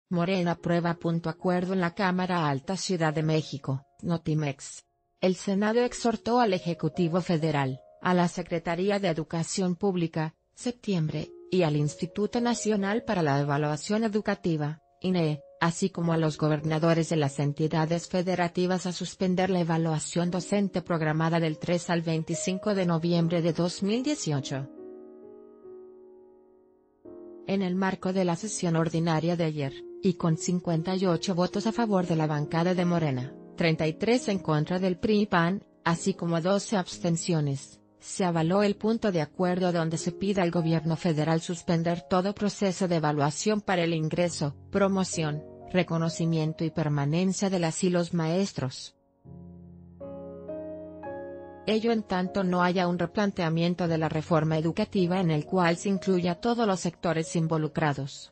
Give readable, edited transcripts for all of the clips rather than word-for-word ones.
Morena aprueba acuerdo en la Cámara Alta Ciudad de México, Notimex. El Senado exhortó al Ejecutivo Federal, a la Secretaría de Educación Pública, septiembre, y al Instituto Nacional para la Evaluación Educativa, INE, así como a los gobernadores de las entidades federativas a suspender la evaluación docente programada del 3 al 25 de noviembre de 2018. En el marco de la sesión ordinaria de ayer, y con 58 votos a favor de la bancada de Morena, 33 en contra del PRI y PAN, así como 12 abstenciones, se avaló el punto de acuerdo donde se pide al gobierno federal suspender todo proceso de evaluación para el ingreso, promoción, reconocimiento y permanencia de las y los maestros. Ello en tanto no haya un replanteamiento de la reforma educativa en el cual se incluya a todos los sectores involucrados.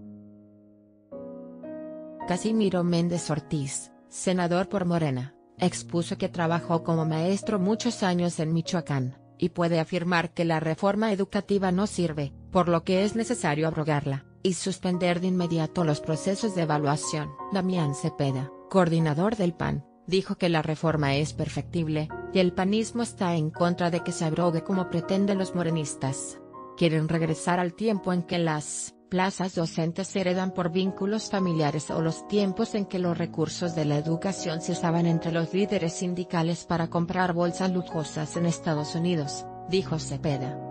Casimiro Méndez Ortiz, senador por Morena, expuso que trabajó como maestro muchos años en Michoacán, y puede afirmar que la reforma educativa no sirve, por lo que es necesario abrogarla, y suspender de inmediato los procesos de evaluación. Damián Cepeda, coordinador del PAN, dijo que la reforma es perfectible, y el panismo está en contra de que se abrogue como pretenden los morenistas. Quieren regresar al tiempo en que las plazas docentes se heredan por vínculos familiares o los tiempos en que los recursos de la educación se usaban entre los líderes sindicales para comprar bolsas lujosas en Estados Unidos, dijo Cepeda.